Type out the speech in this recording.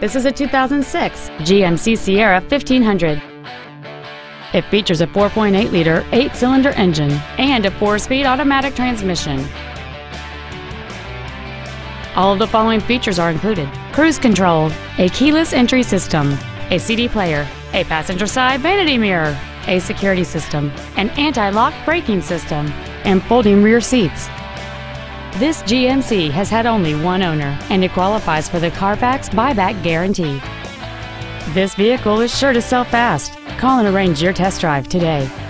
This is a 2006 GMC Sierra 1500. It features a 4.8-liter 8-cylinder engine and a 4-speed automatic transmission. All of the following features are included: cruise control, a keyless entry system, a CD player, a passenger side vanity mirror, a security system, an anti-lock braking system, and folding rear seats. This GMC has had only one owner, and it qualifies for the Carfax buyback guarantee. This vehicle is sure to sell fast. Call and arrange your test drive today.